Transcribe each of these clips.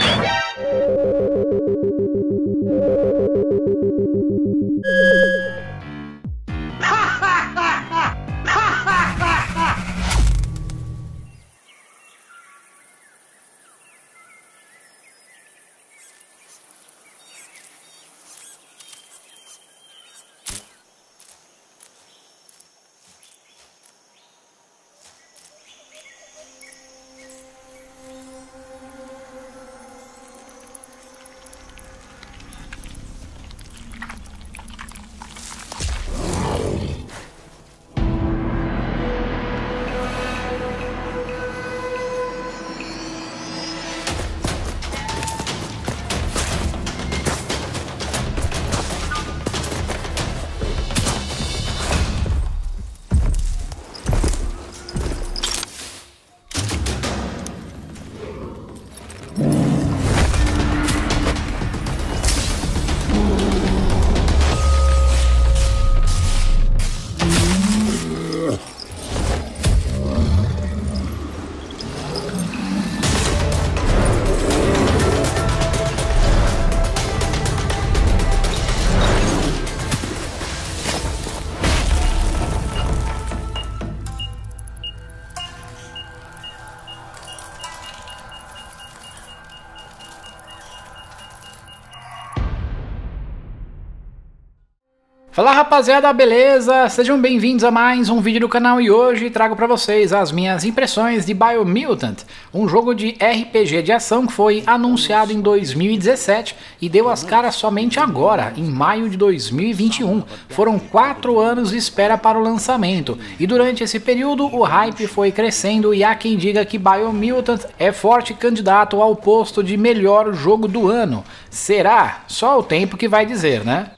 Fala rapaziada, beleza? Sejam bem-vindos a mais um vídeo do canal e hoje trago pra vocês as minhas impressões de Biomutant, um jogo de RPG de ação que foi anunciado em 2017 e deu as caras somente agora, em maio de 2021. Foram 4 anos de espera para o lançamento e durante esse período o hype foi crescendo e há quem diga que Biomutant é forte candidato ao posto de melhor jogo do ano. Será? Só o tempo que vai dizer, né?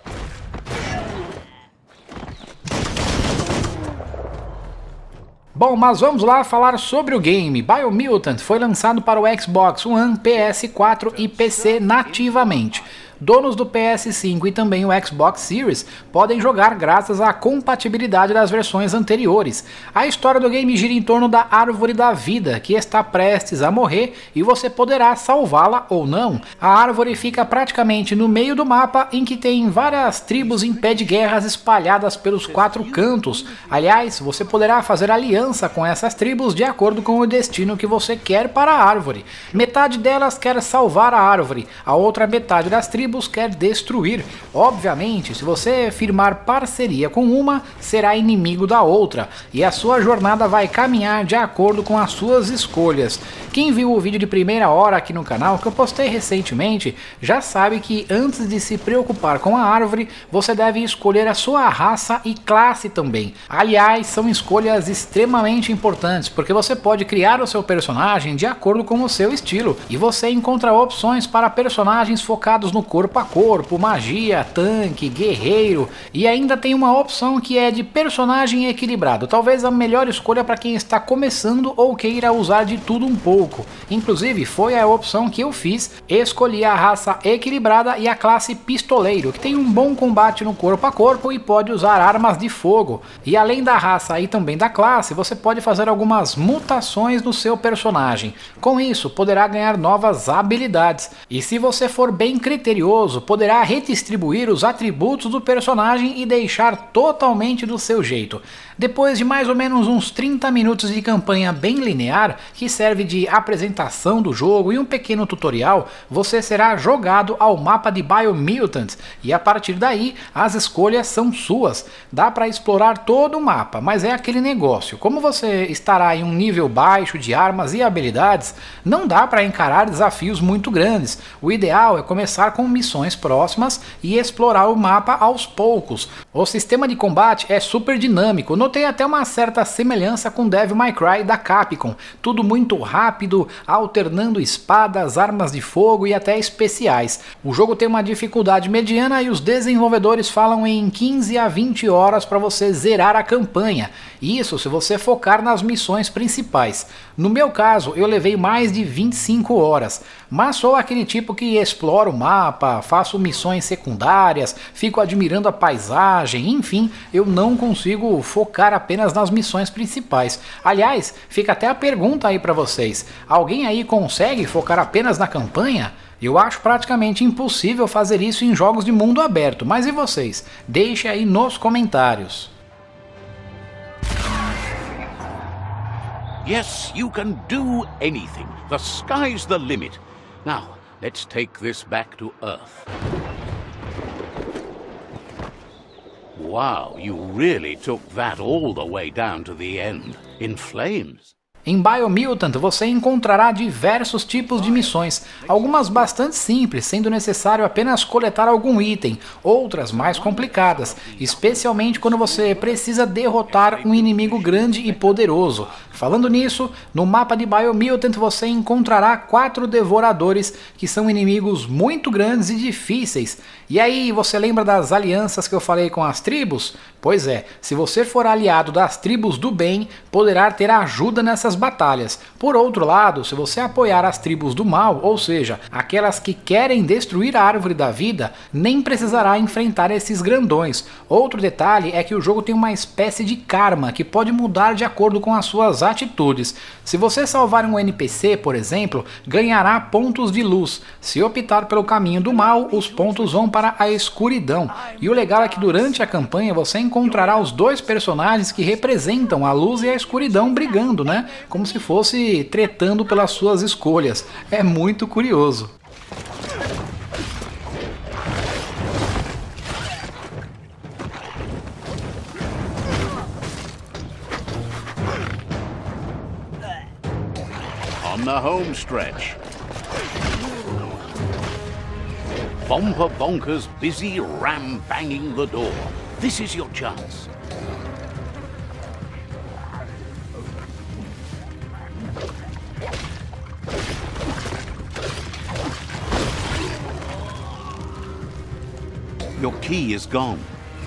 Bom, mas vamos lá falar sobre o game. Biomutant foi lançado para o Xbox One, PS4 e PC nativamente. Donos do PS5 e também o Xbox Series podem jogar graças à compatibilidade das versões anteriores. A história do game gira em torno da Árvore da Vida, que está prestes a morrer e você poderá salvá-la ou não. A árvore fica praticamente no meio do mapa, em que tem várias tribos em pé de guerras espalhadas pelos 4 cantos. Aliás, você poderá fazer aliança com essas tribos de acordo com o destino que você quer para a árvore. Metade delas quer salvar a árvore, a outra metade das tribos quer destruir. Obviamente, se você firmar parceria com uma, será inimigo da outra, e a sua jornada vai caminhar de acordo com as suas escolhas. Quem viu o vídeo de primeira hora aqui no canal, que eu postei recentemente, já sabe que antes de se preocupar com a árvore, você deve escolher a sua raça e classe também. Aliás, são escolhas extremamente importantes, porque você pode criar o seu personagem de acordo com o seu estilo, e você encontra opções para personagens focados no corpo a corpo, magia, tanque, guerreiro, e ainda tem uma opção que é de personagem equilibrado, talvez a melhor escolha para quem está começando ou queira usar de tudo um pouco. Inclusive foi a opção que eu fiz, escolhi a raça equilibrada e a classe pistoleiro, que tem um bom combate no corpo a corpo e pode usar armas de fogo. E além da raça e também da classe, você pode fazer algumas mutações no seu personagem. Com isso, poderá ganhar novas habilidades. E se você for bem criterioso, poderá redistribuir os atributos do personagem e deixar totalmente do seu jeito. Depois de mais ou menos uns 30 minutos de campanha bem linear, que serve de apresentação do jogo e um pequeno tutorial, você será jogado ao mapa de Biomutant, e a partir daí as escolhas são suas. Dá para explorar todo o mapa, mas é aquele negócio, como você estará em um nível baixo de armas e habilidades, não dá para encarar desafios muito grandes. O ideal é começar com missões próximas e explorar o mapa aos poucos. O sistema de combate é super dinâmico, notei até uma certa semelhança com Devil May Cry da Capcom, tudo muito rápido, alternando espadas, armas de fogo e até especiais. O jogo tem uma dificuldade mediana e os desenvolvedores falam em 15 a 20 horas para você zerar a campanha, isso se você focar nas missões principais. No meu caso, eu levei mais de 25 horas, mas sou aquele tipo que explora o mapa, faço missões secundárias, fico admirando a paisagem, enfim, eu não consigo focar focar apenas nas missões principais. Aliás, fica até a pergunta aí para vocês, alguém aí consegue focar apenas na campanha? Eu acho praticamente impossível fazer isso em jogos de mundo aberto, mas e vocês? Deixe aí nos comentários. Yes, you can do anything. The sky's the limit. Now, let's take this back to Earth. Wow, you really took that all the way down to the end, in flames. Em Biomutant você encontrará diversos tipos de missões, algumas bastante simples, sendo necessário apenas coletar algum item, outras mais complicadas, especialmente quando você precisa derrotar um inimigo grande e poderoso. Falando nisso, no mapa de Biomutant você encontrará 4 devoradores, que são inimigos muito grandes e difíceis. E aí, você lembra das alianças que eu falei com as tribos? Pois é, se você for aliado das tribos do bem, poderá ter ajuda nessas batalhas. Por outro lado, se você apoiar as tribos do mal, ou seja, aquelas que querem destruir a árvore da vida, nem precisará enfrentar esses grandões. Outro detalhe é que o jogo tem uma espécie de karma que pode mudar de acordo com as suas atitudes. Se você salvar um NPC, por exemplo, ganhará pontos de luz. Se optar pelo caminho do mal, os pontos vão para a escuridão. E o legal é que durante a campanha você encontrará os dois personagens que representam a luz e a escuridão brigando, né? Como se fosse tretando pelas suas escolhas. É muito curioso. On the home stretch. Bomper Bonkers busy ram-banging the door. This is your chance. Your key is gone.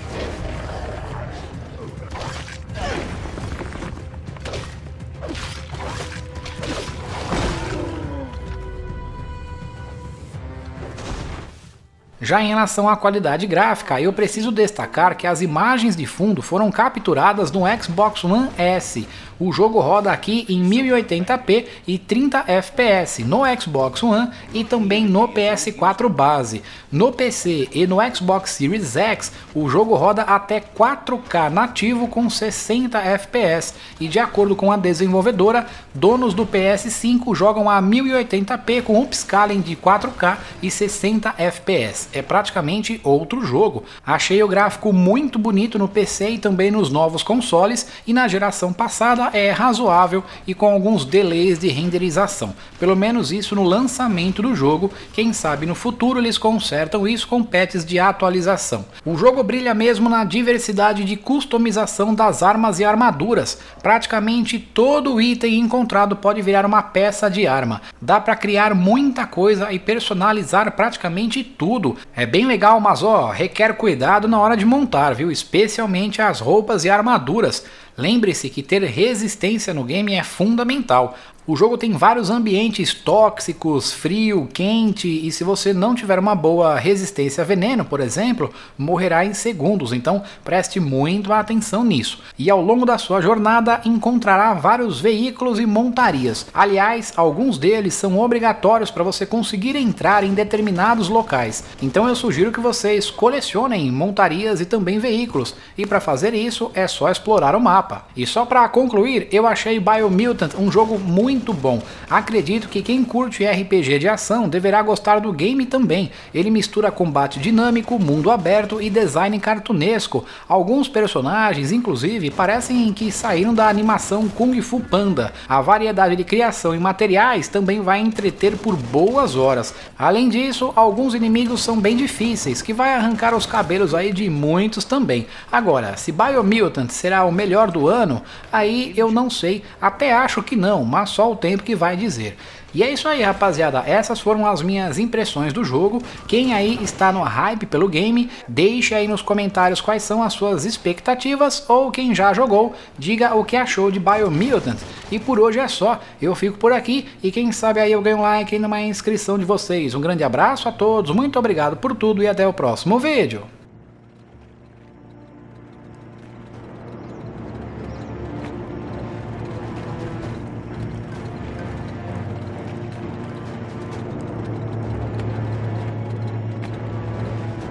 Já em relação à qualidade gráfica, eu preciso destacar que as imagens de fundo foram capturadas no Xbox One S. O jogo roda aqui em 1080p e 30 fps no Xbox One e também no PS4 base. No PC e no Xbox Series X, o jogo roda até 4K nativo com 60 fps e, de acordo com a desenvolvedora, donos do PS5 jogam a 1080p com upscaling de 4K e 60 fps. É praticamente outro jogo. Achei o gráfico muito bonito no PC e também nos novos consoles, e na geração passada é razoável e com alguns delays de renderização. Pelo menos isso no lançamento do jogo. Quem sabe no futuro eles consertam isso com patches de atualização. O jogo brilha mesmo na diversidade de customização das armas e armaduras. Praticamente todo item encontrado pode virar uma peça de arma. Dá para criar muita coisa e personalizar praticamente tudo. É bem legal, mas requer cuidado na hora de montar, viu? Especialmente as roupas e armaduras. Lembre-se que ter resistência no game é fundamental. O jogo tem vários ambientes tóxicos, frio, quente, e se você não tiver uma boa resistência a veneno, por exemplo, morrerá em segundos, então preste muita atenção nisso. E ao longo da sua jornada encontrará vários veículos e montarias. Aliás, alguns deles são obrigatórios para você conseguir entrar em determinados locais. Então eu sugiro que vocês colecionem montarias e também veículos, e para fazer isso é só explorar o mapa. E só para concluir, eu achei Biomutant um jogo muito bom. Acredito que quem curte RPG de ação deverá gostar do game também. Ele mistura combate dinâmico, mundo aberto e design cartunesco. Alguns personagens, inclusive, parecem que saíram da animação Kung Fu Panda. A variedade de criação e materiais também vai entreter por boas horas. Além disso, alguns inimigos são bem difíceis, que vai arrancar os cabelos aí de muitos também. Agora, se Biomutant será o melhor do ano, aí eu não sei, até acho que não, mas só o tempo que vai dizer. E é isso aí, rapaziada, essas foram as minhas impressões do jogo. Quem aí está no hype pelo game, deixe aí nos comentários quais são as suas expectativas, ou quem já jogou, diga o que achou de Biomutant. E por hoje é só, eu fico por aqui e quem sabe aí eu ganho um like e numa inscrição de vocês. Um grande abraço a todos, muito obrigado por tudo e até o próximo vídeo.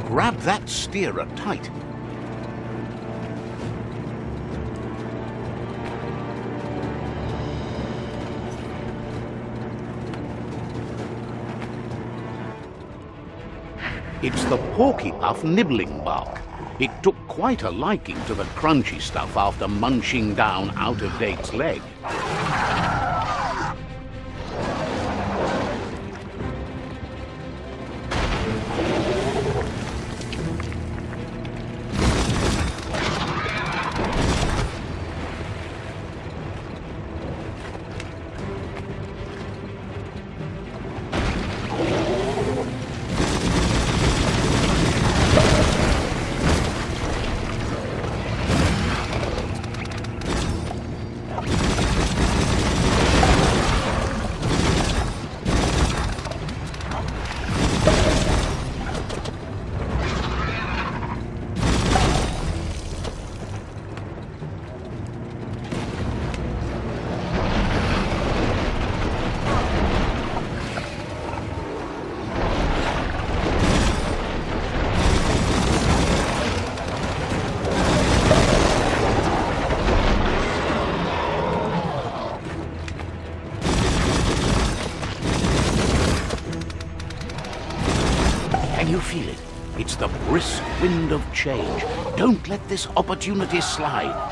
grab that steerer tight. It's the Porky-Puff nibbling bark. It took quite a liking to the crunchy stuff after munching down Out-of-Date's leg. Can you feel it? It's the brisk wind of change. Don't let this opportunity slide.